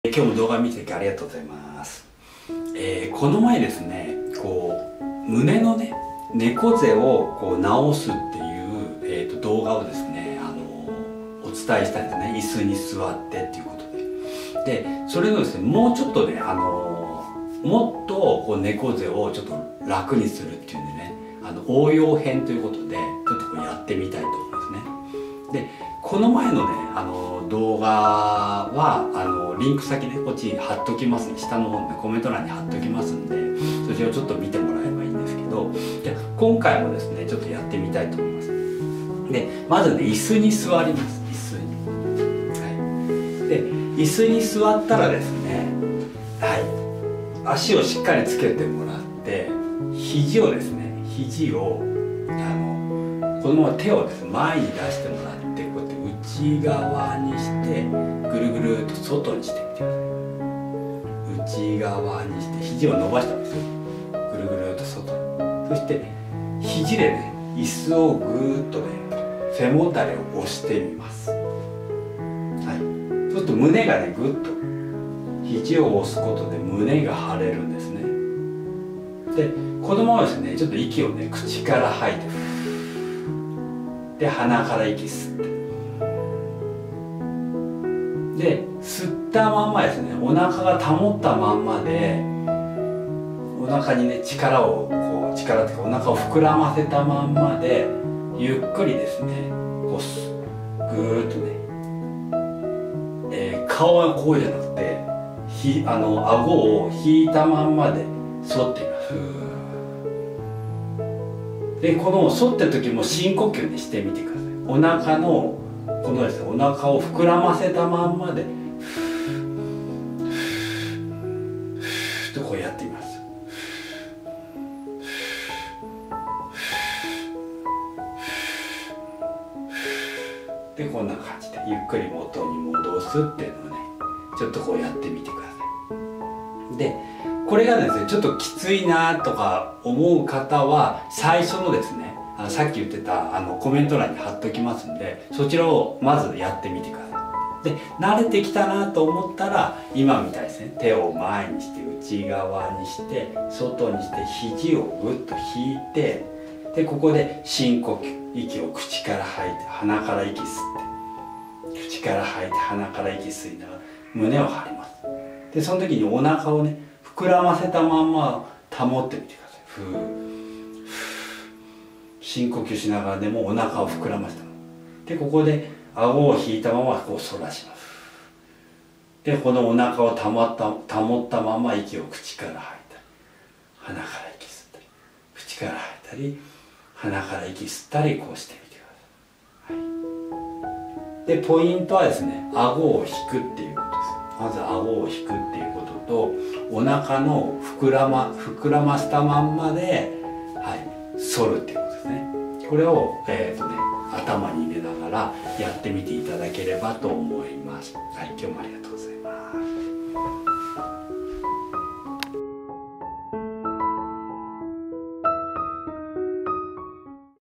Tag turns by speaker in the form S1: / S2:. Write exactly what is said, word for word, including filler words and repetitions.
S1: 今日も動画見ていただきありがとうございます。えー、この前ですね、こう胸のね猫背をこう直すっていう、えー、と動画をですね、あのー、お伝えしたんですね。椅子に座ってっていうことで。で、それのですね、もうちょっとね、あのー、もっとこう猫背をちょっと楽にするっていうんでね、あの応用編ということでちょっとこうやってみたいと思いますね。で、この前のね、あの動画はあのリンク先ね、こっちに貼っときますね。下の方に、ね、コメント欄に貼っときますんで、そちらをちょっと見てもらえばいいんですけど、じゃあ今回もですね、ちょっとやってみたいと思います。で、まずね、椅子に座ります。椅子に。はい。で、椅子に座ったらですね、はい。足をしっかりつけてもらって、肘をですね、肘をあのこのまま手をですね、前に出してもらって、こうやって内側にしてぐるぐるっと外にしてみてください。内側にして肘を伸ばしてますよ。ぐるぐるっと外に。そして肘でね、椅子をぐーっとね、背もたれを押してみます。はい。そうすると胸がね、ぐっと肘を押すことで胸が張れるんですね。で、このままですね、ちょっと息をね、口から吐いて、で、鼻から息吸って、で、吸ったまんまですね、お腹が保ったまんまで、お腹にね、力をこう力っていうか、お腹を膨らませたまんまでゆっくりですね、こうぐーっとね、えー、顔はこうじゃなくて、ひあの顎を引いたまんまで反っています。で、この反ってる時も深呼吸にしてみてください。お腹のこのですね、お腹を膨らませたまんまでとこうやってみます。で、こんな感じでゆっくり元に戻すっていうのをね、ちょっとこうやってみてください。で、これがですね、ちょっときついなとか思う方は、最初のですね、あのさっき言ってたあのコメント欄に貼っときますんで、そちらをまずやってみてください。で、慣れてきたなと思ったら、今みたいですね、手を前にして内側にして外にして肘をぐっと引いて、で、ここで深呼吸、息を口から吐いて鼻から息吸って、口から吐いて鼻から息吸いながら胸を張ります。で、その時にお腹をね、膨らませたまんま保ってみてください。ふー深呼吸しながらでもお腹を膨らませたままで、ここで顎を引いたままこう反らします。で、このお腹を保った保ったまま息を口から吐いたり、鼻から息吸ったり、口から吐いたり、鼻から息吸ったり、こうしてみてください。はい、で、ポイントはですね、顎を引くっていうことです。まず顎を引くっていうことと、お腹の膨らま膨らましたまんまで、はい、反るっていうことですね。これを、えーとね、頭に入れながらやってみていただければと思います。はい、今日もありがとうございました。